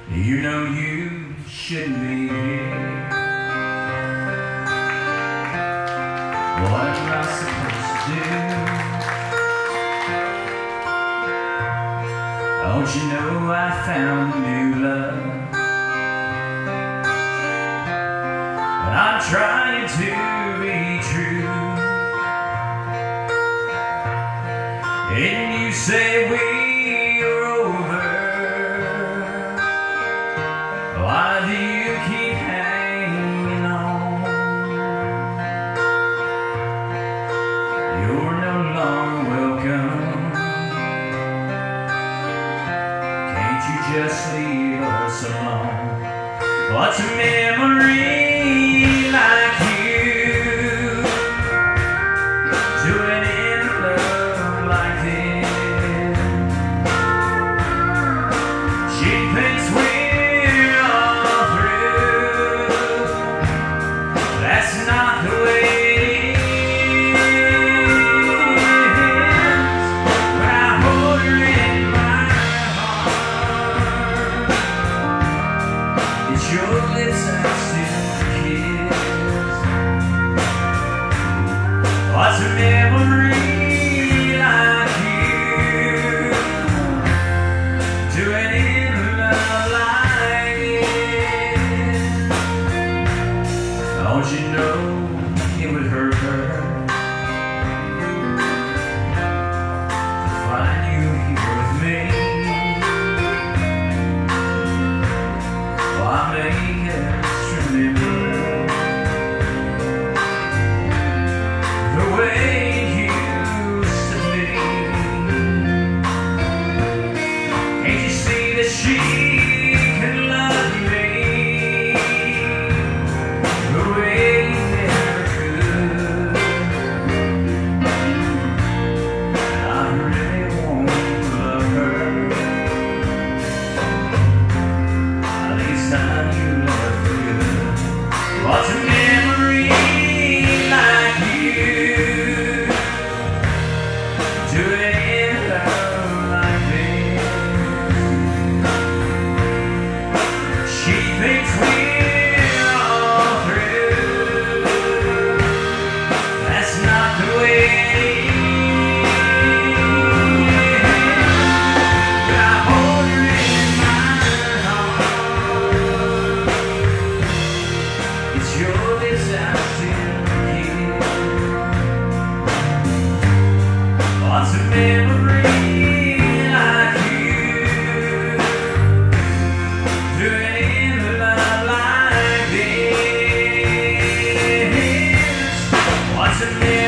You know you shouldn't be here. What am I supposed to do? Don't you know I found a new love? And I'm trying to be true. And you say we're over. Why do you keep hanging on? You're no longer welcome. Can't you just leave us alone? What's a memory like you doing in love like this? She thinks we're all through. That's not the way it is. When I hold her in my heart, it's your lips I still kiss. What's a memory like you doing in love like this? Don't you know it would hurt her to find you here with me? Why make us remember the way it used to be? Can't you see that she can love me the way you never could? And I really want to love her. At least I knew love good. What's a memory like you doing in love like this? She thinks we're all through. That's not the way it is. But I hold her in my heart. It's your lips I still kiss. What's a memory like you doing in love like this? What's a memory